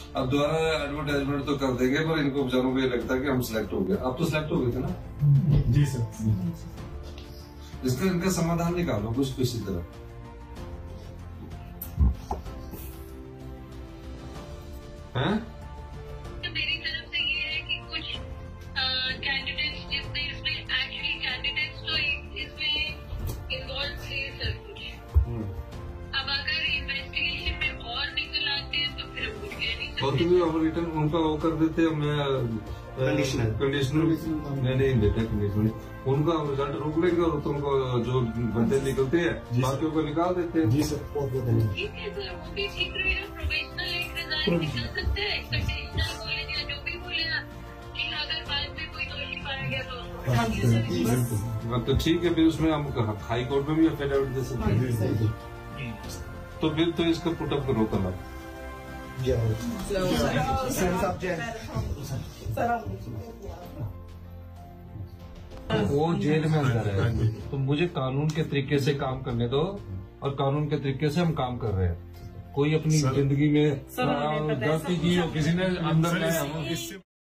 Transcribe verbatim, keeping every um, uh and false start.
अब दोबारा एडवर्टाइजमेंट तो कर देंगे, पर इनको बेचारों को ये लगता है कि हम सिलेक्ट हो गए। अब तो सिलेक्ट हो गए थे ना? जी सर। इसका इनका समाधान निकालो कुछ किसी तरह। हैं? तो मेरी तरफ से ये है कि कुछ कैंडिडेट्स जिसमें इसमें एक्चुअली कैंडिडेट्स तो इसमें इन्वॉल्व थे सर कुछ। अब अगर इन्वेस्टिगेशन में और निकल आते हैं तो फिर हम कुछ कह नहीं सकते। और तुम्हें अब रिटर्न उनका वो कर देते, मैं कंडीशनल कंडीशनल मैं नहीं देते कंडीशनल, उनका रिजल्ट रोक लेंगे और तुमको जो बंदे निकलते हैं बाकियों को निकाल देते हैं। जी सर, बहुत बहुत धन्यवाद। ठीक है सर, वो भी ठीक रहेगा। प्रोफेशनल एक रिजाइन निकल सकते हैं, कंडीशनल बोले या जो भी बोले, कि अगर बाद में कोई दोषी पाया गया तो हाँ तो ठीक है, फिर उसमें हम हाई कोर्ट में भी एफिडेविट दे सकते हैं। तो फिर तो इसका पुटअप करो कल। वो जेल में अंदर है, तो मुझे कानून के तरीके से काम करने दो, और कानून के तरीके से हम काम कर रहे हैं। कोई अपनी जिंदगी में गलती की हो, किसी ने अंदर